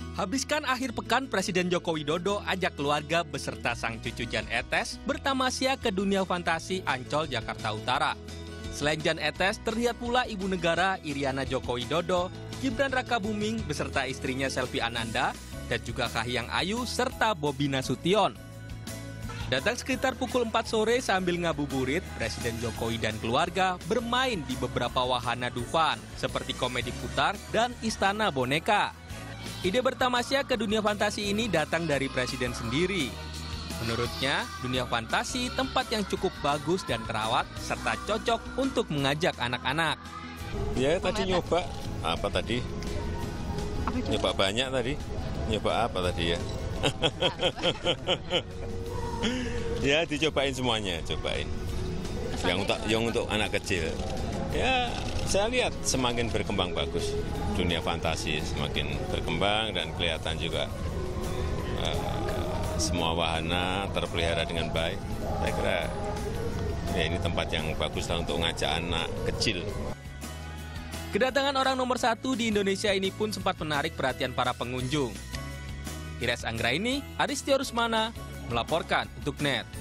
Habiskan akhir pekan, Presiden Joko Widodo ajak keluarga beserta sang cucu Jan Etes bertamasya ke dunia fantasi Ancol, Jakarta Utara. Selain Jan Etes, terlihat pula Ibu Negara Iriana Joko Widodo, Gibran Rakabuming beserta istrinya Selvi Ananda, dan juga Kahiyang Ayu serta Bobi Nasution. Datang sekitar pukul 4 sore sambil ngabuburit, Presiden Jokowi dan keluarga bermain di beberapa wahana Dufan, seperti Komedi Putar dan Istana Boneka. Ide bertamasya ke dunia fantasi ini datang dari Presiden sendiri. Menurutnya, dunia fantasi tempat yang cukup bagus dan terawat, serta cocok untuk mengajak anak-anak. Ya, tadi nyoba, apa tadi? Nyoba banyak tadi. Nyoba apa tadi ya? Ya, dicobain semuanya, cobain. Yang untuk anak kecil. Ya, saya lihat semakin berkembang bagus. Dunia fantasi semakin berkembang dan kelihatan juga semua wahana terpelihara dengan baik. Saya kira ya ini tempat yang bagus lah untuk ngajak anak kecil. Kedatangan orang nomor 1 di Indonesia ini pun sempat menarik perhatian para pengunjung. Ires Anggraini, Aristio Rusmana, melaporkan untuk NET.